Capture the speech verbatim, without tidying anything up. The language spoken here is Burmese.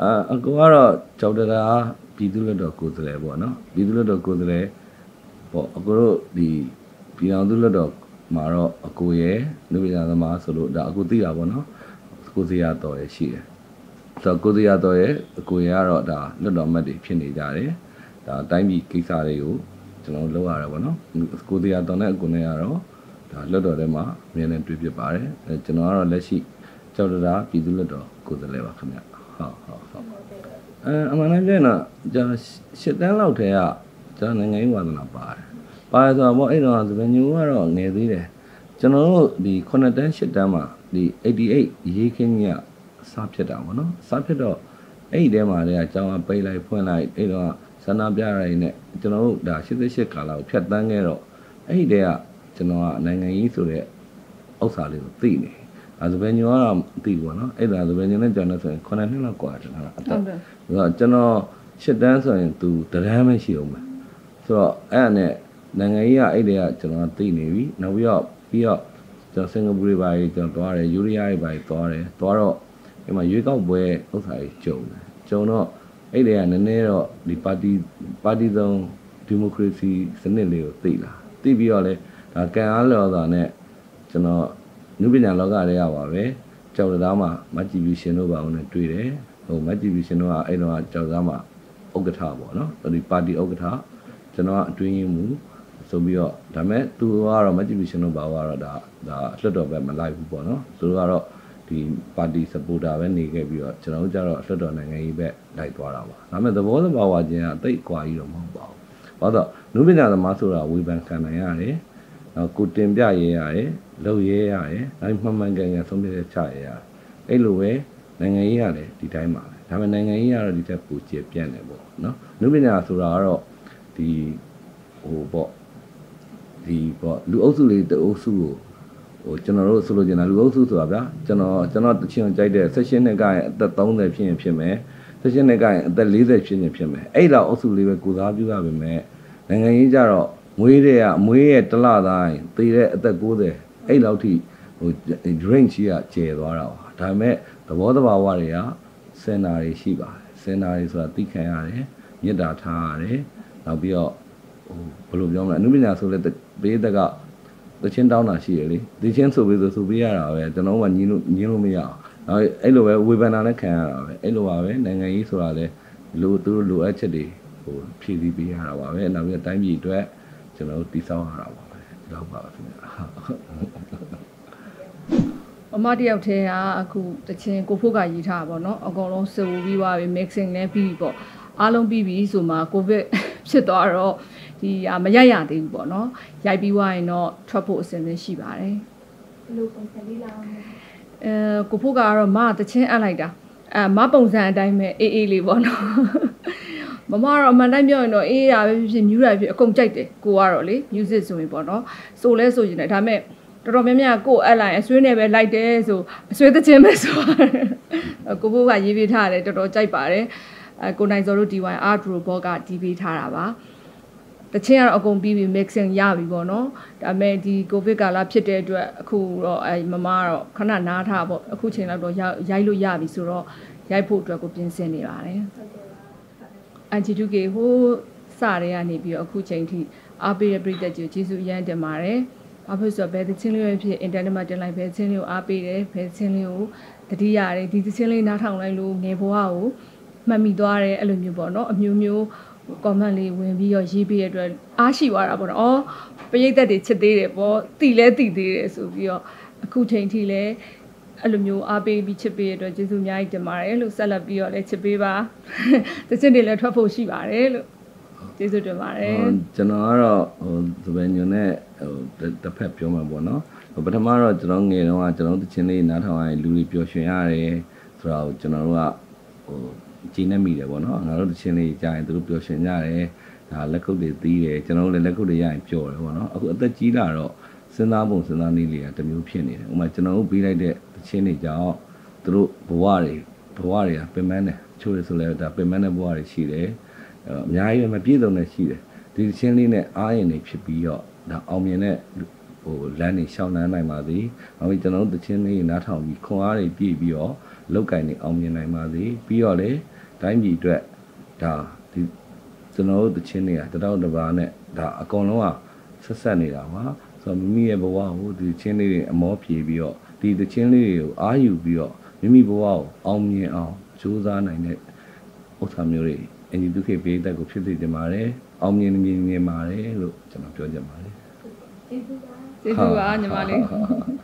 အကူကတော့ကြောက်တာပြည်သူ့လက်တော်ကိုယ်စားလှယ်ပေါ့နော်ပြည်သူ့လက်တော်ကိုယ်စားလှယ်ပေါ့အကူတို့ဒီပြည်အောင်သူ့လက်တော်မှာတော့အကူရဲ့လူပညာသမားဆိုလို့ဒါအကူသိတာပေါ့နော်ကိုစရာတော်ရဲ့ရှိတယ်ဆိုတော့ကိုစရာတော်ရဲ့အကူရဲ့ကတော့ဒါလက်တော်မတ်တွေဖြစ်နေကြတယ်ဒါအတိုင်းပြည်ကိစ္စတွေကိုကျွန်တော်လုပ်ရတယ်ပေါ့နော်ကိုစရာတော်နဲ့အကူနဲ့ကတော့ဒါလက်တော်ထဲမှာအမြဲတမ်းတွေ့ဖြစ်ပါတယ်အဲကျွန်တော်ကတော့လက်ရှိကြောက်တာပြည်သူ့လက်တော်ကိုယ်စားလှယ်ပါခင်ဗျဟုတ်ဟုတ်ဟုတ်အဲအမှန်တမ်းပြောရင်တော့ကျွန်တော်ရှစ်တန်းလောက်ထဲကကျွန်တော်နိုင်ငံရေးဝါသနာပါတယ်ပါတယ်ဆိုတော့ပေါ့အဲ့တော့သပင်ညူကတော့ငယ်သေးတယ်ကျွန်တော်တို့ဒီခုနှစ်တန်းရှစ်တန်းမှာဒီ88ရေးခင်းကြီးကစားဖြစ်တာပေါ့နော်စားဖြစ်တော့အဲ့ဒီထဲမှာလည်းအကြောင်းအပိတ်လိုက်ဖွင့်လိုက်အဲ့တော့ဆန္ဒပြရည်နဲ့ကျွန်တော်တို့ဒါ88ကာလကိုဖြတ်တန်းခဲ့တော့အဲ့ဒီတည်းကကျွန်တော်ကနိုင်ငံရေးဆိုတဲ့ဥစ္စာလေးကိုသိနေအဲဆိုပဲညောတော့သိဘူးပေါ့နော်အဲ့ဒါဆိုပဲညနဲ့ကျွန်တော်ဆိုရင်ခုနှစ်နှစ်လောက်กว่าကျွန်တော်အသက်ဆိုတော့ကျွန်တော်ရှစ်တန်းဆိုရင်သူတရမ်းမရှိအောင်ပဲဆိုတော့အဲ့ဒါနဲ့နိုင်ငံရေးကအဲ့တည်းကကျွန်တော်သိနေပြီနောက်ပြီးတော့ပြီးတော့ကျွန်တော်စင်ကာပူတွေပါကျွန်တော်သွားတယ်ယူရီးယားတွေပါသွားတယ်သွားတော့ဒီမှာရွေးကောက်ပွဲဥစ္စာတွေကြုံတယ်ကြုံတော့အဲ့တည်းကနည်းနည်းတော့ဒီပါတီပါတီဆုံးဒီမိုကရေစီစနစ်လေးကိုသိလာသိပြီးတော့လဲဒါကံအားလျော်စွာနဲ့ကျွန်တော်နုပညာလောကတွေကပါပဲကြောက်တရားမှာမတ်ဂျီဘီရှင်တို့ပါအောင်နဲ့တွေ့တယ်ဟိုမတ်ဂျီဘီရှင်တို့ကအဲ့တော့ကြောက်သားမှာဥက္ကဋ္ဌပေါ့နော်ဒီပါတီဥက္ကဋ္ဌကျွန်တော်ကအတွင်းရင်းမှုဆိုပြီးတော့ဒါမဲ့သူကတော့မတ်ဂျီဘီရှင်တို့ပါကတော့ဒါဒါလွတ်တော်ပဲမလိုက်ဘူးပေါ့နော်သူတို့ကတော့ဒီပါတီစပိုတာပဲနေခဲ့ပြီးတော့ကျွန်တော်တို့ကျတော့လွတ်တော်နိုင်ငံရေးပဲလိုက်သွားတာပါဒါမဲ့သဘောသဘာဝချင်းကအသိကွာကြီးတော့မဟုတ်ပါဘူးဘာလို့နုပညာသမားဆိုတာဝေဖန်ခံနိုင်ရတယ်နော်ကိုတင်ပြရဲရတယ်လုပ်ရဲရတယ်ဒါမှမှန်ကန်ကန်ဆုံးဖြတ်ချရဲရတယ်အဲ့လိုပဲနိုင်ငံရေးရတယ်ဒီတိုင်းပါပဲဒါပေမဲ့နိုင်ငံရေးကတော့ဒီတက်ပူကျပြန့်တယ်ပေါ့နော်နုပညာဆိုတာကတော့ဒီဟိုပေါ့ဒီပေါ့လူအုပ်စုလေးတအုပ်စုကိုဟိုကျွန်တော်တို့ဆိုလို့ကျင်တာလူအုပ်စုဆိုတာဗျာကျွန်တော်ကျွန်တော်တချင်ကြိုက်တဲ့ဆက်ရှင်နှစ်ကရဲ့အသက်30ဖြစ်ရင်ဖြစ်မယ်ဆက်ရှင်နှစ်ကရဲ့အသက်40ဖြစ်ရင်ဖြစ်မယ်အဲ့လောက်အုပ်စုလေးပဲကိုစားပြုရပါမယ်နိုင်ငံရေးကြတော့မွေးတဲ့ကမွေးရဲ့တလတိုင်းသေတဲ့အသက်90အဲ့လောက်ထိဟို range ကြီးကကျယ်သွားတာပါဒါပေမဲ့သဘောတဘာဝတွေကစင်နာတွေရှိပါတယ်စင်နာတွေဆိုတာသိခံရတယ်မေတ္တာထားရတယ်နောက်ပြီးတော့ဟိုဘယ်လိုပြောမလဲအနုပညာဆိုလဲပေးတဲ့ကတချင်းတောင်းတာရှိရလေဒီချင်းဆိုပြီးဆိုဆိုပေးရတာပဲကျွန်တော်ကညီလို့ညီလို့မရအောင်နောက်အဲ့လိုပဲဝေဖန်တာနဲ့ခံရတာပဲအဲ့လိုပါပဲနိုင်ငံရေးဆိုတာလဲလူသူတို့လိုအပ်ချက်တွေဟိုဖြည့်ဆည်းပေးရတာပါပဲနောက်ပြီးတိုင်းပြည်အတွက်ကျွန်တော်တို့တည်ဆောက်ရတာပါပဲဒီလောက်ပါပဲခင်ဗျာအမတယောက်တည်းကအခုတချင်းကိုဖို့ကရေးထားပါတော့အကုန်လုံးစူပြီးသွားပြီ mixing လည်းပြီးပေါ့အားလုံးပြီးပြီဆိုမှကိုဗစ်ဖြစ်သွားတော့ဒီမရရသေးဘူးပေါ့နော်ရိုက်ပြီးသွားရင်တော့ထွက်ဖို့အစဉ်သင့်ရှိပါတယ်ဘယ်လိုပုံစံလေးလာအောင်အဲကိုဖို့ကတော့မတချင်းအပ်လိုက်တာအဲမပုံစံအတိုင်းပဲအေးအေးလေးပေါ့နော်မမတော့အမှန်တိုင်းပြောရင်တော့အေးရပဲဖြစ်ဖြစ်မြူးရဖြစ်အကုန်ကြိုက်တယ်ကိုကတော့လေ music ဆိုရင်ပေါ့နော်ဆိုလဲဆိုရင်လည်းဒါပေမဲ့တော်တော်များများကိုအပ်လိုက်အဆွေးနဲ့ပဲလိုက်တယ်ဆိုအဆွေးသချင်းပဲဆိုကိုဖို့ကရေးပေးထားတယ်တော်တော်ကြိုက်ပါတယ်အဲကိုနိုင်စောတို့ ဒီ ဝိုင် Art Robot ကတီးပေးထားတာပါတချင်းကတော့အကုန်ပြီးပြီ mixing ရပြီပေါ့နော်ဒါပေမဲ့ဒီ covid ကာလဖြစ်တဲ့အတွက်အခုတော့အဲမမကတော့ခဏနားထားပေါ့အခုချိန်လောက်တော့ရိုက်လို့ရပြီဆိုတော့ရိုက်ဖို့အတွက်ကိုပြင်ဆင်နေပါတယ်အန်ဂျီတူကေဟိုစရဲကနေပြီးတော့အခုချိန်ထိအားပေးတဲ့ပြည်သက်ကြီးကျေးဇူးအရမ်းတင်ပါတယ်ဘာဖြစ်ဆိုတော့ဘယ်သချင်းလေးပဲဖြစ် internet မှာတင်လိုက်ဘယ်သချင်းလေးကိုအားပေးတယ်ဘယ်သချင်းလေးကိုတတိရတယ်ဒီသချင်းလေးနားထောင်လိုက်လို့ငယ်ဘဝကိုမှတ်မိသွားတယ်အဲ့လိုမျိုးပေါ့နော်အမျိုးမျိုး comment လေးဝင်ပြီးတော့ရေးပေးတဲ့အတွက်အားရှိသွားတာပေါ့နော်အော်ပရိသတ်တွေချစ်သေးတယ်ပေါ့တိလဲတိသေးတယ်ဆိုပြီးတော့အခုချိန်ထိလဲအဲ့လိုမျိုးအားပေးပြီးချစ်ပေးတဲ့အတွက်ကျေးဇူးအများကြီးတင်ပါတယ်လို့ဆက်လက်ပြီးတော့လဲချစ်ပေးပါတချစ်တွေလည်းထွက်ဖို့ရှိပါတယ်လို့ကျေးဇူးတင်ပါတယ်ကျွန်တော်ကတော့ဟိုသပင်ညွန်းနဲ့ဟိုတစ်ဖက်ပြောမှာပေါ့နော်ပထမတော့ကျွန်တော်ငယ်တုန်းကကျွန်တော်တချင်းလေးနားထောင်ရရင်လူတွေပျော်ရွှင်ရတယ်ဆိုတာကိုကျွန်တော်တို့ကဟိုကျင်းနေမိတယ်ပေါ့နော်ငါတို့တချင်းလေးကြားရင်သူတို့ပျော်ရွှင်ကြတယ်ဒါလက်ကုပ်တွေသီးတယ်ကျွန်တော်တို့လည်းလက်ကုပ်တွေရရင်ပျော်တယ်ပေါ့နော်အခုအသက်ကြီးလာတော့စဉ်းစားပုံစဉ်းစားနည်းလေးကတမျိုးဖြစ်နေတယ်ဥပမာကျွန်တော်တို့ပြီးလိုက်တဲ့တချင်းတွေကြောင့်သူတို့ဘဝတွေဘဝတွေကပင်ပန်းတယ်ချိုးရဆိုလဲဒါပင်ပန်းတဲ့ဘဝတွေရှိတယ်အများကြီးပဲမပြည့်စုံတဲ့ရှိတယ်ဒီတချင်းလေးနဲ့အားရင်တွေဖြစ်ပြီးတော့ဒါအောင်မြင်တဲ့ဟိုလမ်းတွေရှောင်းနှမ်းနိုင်ပါသည်နောက်ပြီးကျွန်တော်တို့တချင်းလေးနားထောင်ပြီးခွန်အားတွေပြည့်ပြီးတော့လောက်ကင်တွေအောင်မြင်နိုင်ပါသည်ပြီးတော့လေတိုင်းပြည်အတွက်ဒါဒီကျွန်တော်တို့တချင်းတွေကတတော်တပါးနဲ့ဒါအကုန်လုံးကဆက်ဆက်နေတာပါဆိုတော့မိမိရဲ့ဘဝကိုဒီချင်းလေးတွေအမောဖြေပြီးတော့ဒီတချင်းလေးတွေကိုအားယူပြီးတော့မိမိဘဝကိုအောင်မြင်အောင်ကြိုးစားနိုင်တဲ့ဥစ္စာမျိုးတွေအညီဒုက္ခပေးတဲ့ကိုဖြစ်စေချင်ပါတယ်အောင်မြင်မြင်မြင်ပါတယ်လို့ကျွန်တော်ပြောချင်ပါတယ်ကျေးဇူးပါညီမလေး